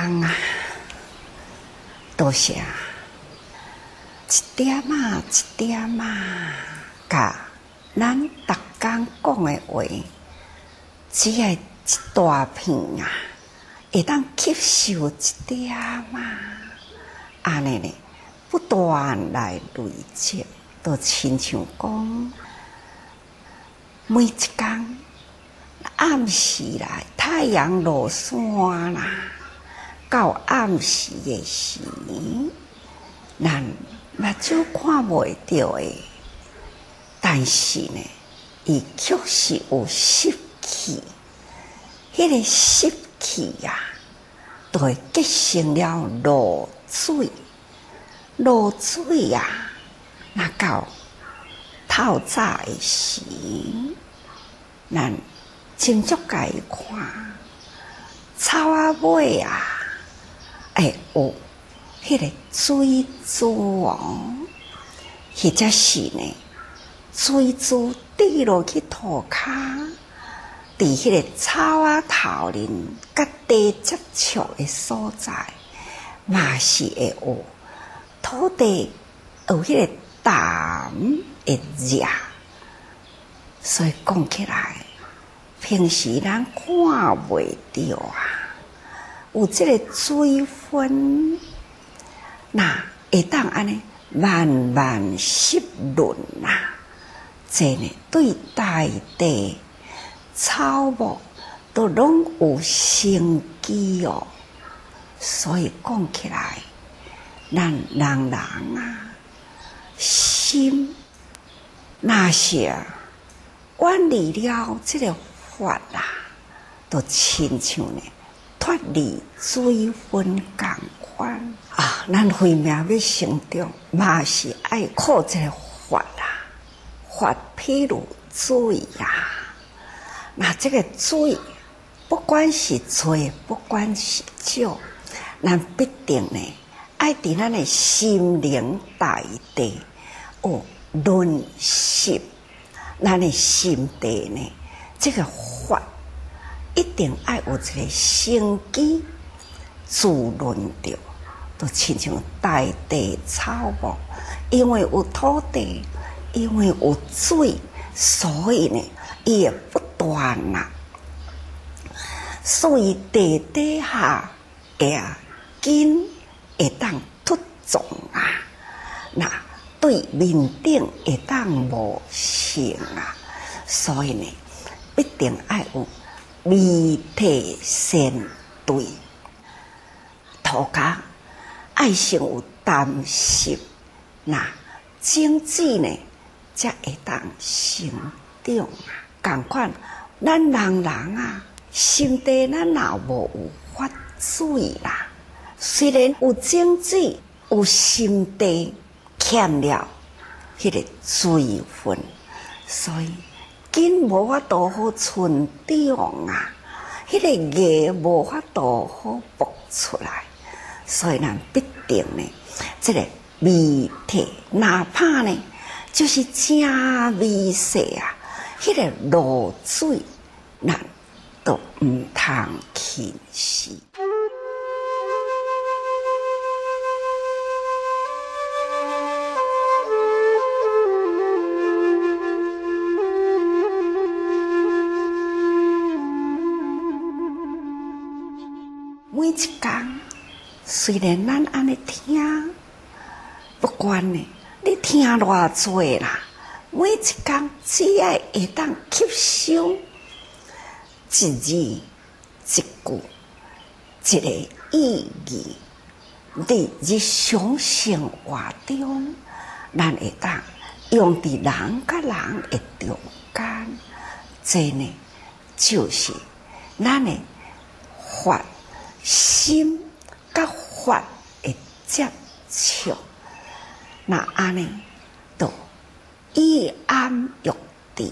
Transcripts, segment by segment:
工啊，都是啊，一点啊，一点啊，甲咱逐工讲的话，只系一大片啊，会当吸收一点啊，安尼呢，不断来累积，都亲像讲，每一工暗时来，太阳落山啦，到暗时的时，咱目睭看袂到的，但是呢，伊确实有湿气。迄个湿气啊，就会结成了露水。露水啊，若到透早的时，咱斟酌家看，草仔尾啊，会有迄个水珠哦，或者是呢，水珠滴落去涂骹。伫迄个草仔头林甲地接触的所在，嘛是会有土地有迄个淡的热，所以讲起来，平时咱看袂到啊，有即个水分，那会当安尼慢慢湿润啊，这呢对大地。草木都拢有生机哦，所以讲起来，咱人啊，心那是远离了这个法啊，都亲像呢脱离水分共款啊。咱慧命要成长，嘛是爱靠这个法啊，法譬如水啊。那这个水，不管是多，不管是少，咱必定呢，爱伫咱的心灵大地有润湿，咱的心地呢，这个法一定爱有一个生机滋润着，都亲像大地草木，因为有土地，因为有水，所以呢，伊会不断啊，所以地底下根会当突种啊，那对面顶会当无性啊，所以呢，必定爱有微体先对，土家爱先有淡湿，那种子呢，才会当生长啊。同款，咱人啊，心地咱若无有发水啦，虽然有种子，有心地，欠了迄个水分，所以根无法度好成长啊，迄个叶无法度好爆出来，所以咱必定呢，这个微体，哪怕呢，就是真微细啊。迄个露水，咱都唔通轻视。每一工，虽然咱安尼听，不管呢，你听偌济啦。每一工只要会当吸收一字一句一个意义，伫日常生活中，咱会当用伫人甲人的中间，这呢就是咱的法心甲法的接触，那安尼都。一安玉田，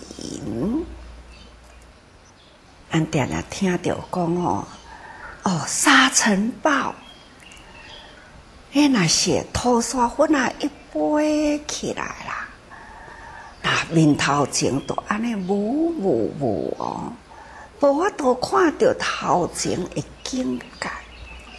咱定定听到讲哦，沙尘暴，迄若是土沙粉啊一飞起来啦，那面头前都安尼雾哦，无法度看到头前的境界。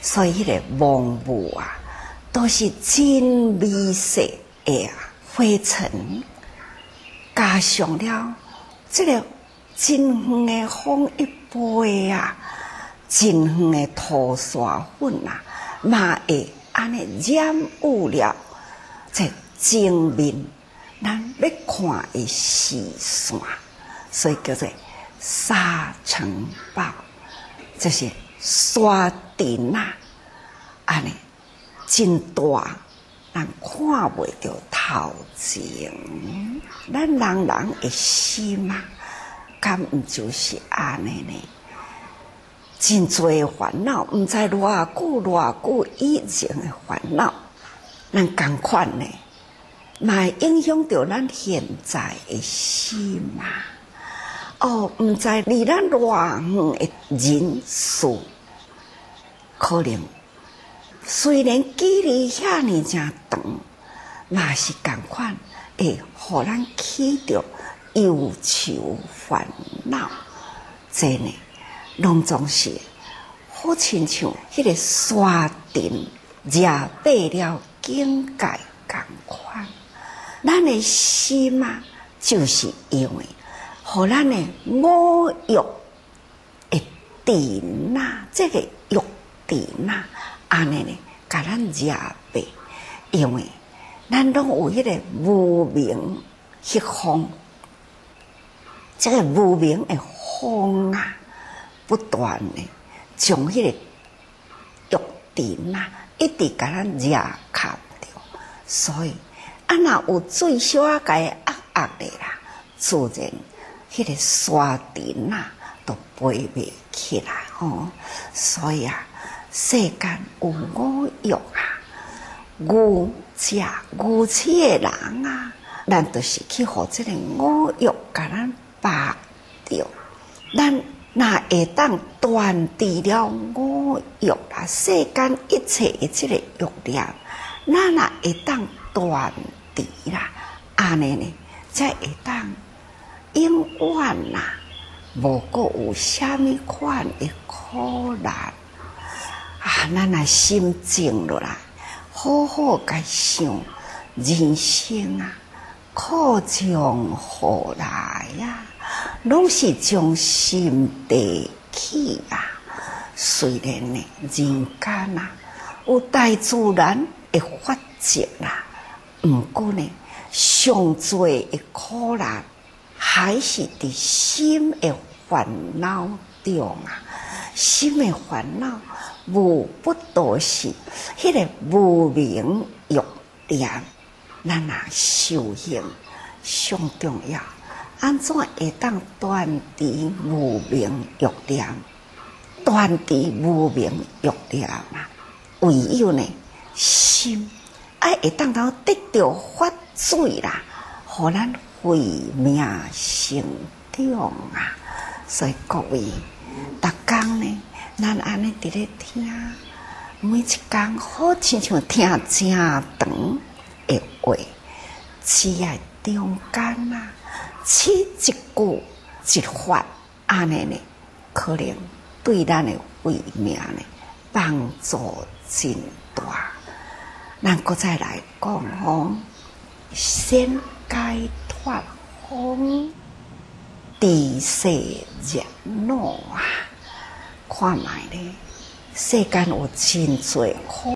所以迄个蒙雾啊，都是真美色的花尘，加上了这个真远的风一杯啊，真远的涂刷粉啊，嘛会安尼染污了这前面咱要看的视线，所以叫做沙尘暴，就是沙尘啊，安尼真大，咱看袂到头前。咱人的心啊，敢毋就是安尼呢？真多烦恼，毋知偌久以前的烦恼，咱共款呢，嘛会影响到咱现在的心啊。哦，毋知离咱偌远的人事，可能虽然距离遐尼正长，嘛是共款会互咱起着忧愁烦恼。这呢，拢总是好亲像迄个沙尘热爬了境界共款。咱的心啊，就是因为互咱的五欲的尘啊，这个欲尘啊，安尼呢，甲咱热爬，因为咱拢有迄个无明迄风，这个无明的风啊，不断的将迄个欲尘啊，一直甲咱热卡着，所以啊，若有最小啊，甲伊压咧啦，自然迄个沙尘啊，都飞袂起来哦。所以啊，世间有五欲啊，愚痴的人啊，咱就是去互这个五欲甲咱绑着。咱若会当断除了五欲啦，世间一切的这个欲念，咱若会当断除啦，安尼呢，才会当永远啦，无过有虾米款的苦难啊！咱若心静落来，好好甲想人生啊，苦从何来呀？拢是从心地起啊。虽然呢，人间啊有大自然的法则啦，毋过呢，上多的苦难还是伫心的烦恼中啊。心的烦恼无不都是迄个无明欲念。咱若修行上重要，安怎会当断除无明欲念？断除无明欲念啊，唯有呢心会当到得到法水啦，互咱慧命成长啊！所以各位，逐工呢，咱安尼伫咧听，每一工好亲像听正长的话，只要中间啊，起一句一法，安尼呢，可能对咱的慧命呢帮助真大。咱搁再来讲吼，先解脱风，地势热闹啊！看卖咧，世间有真多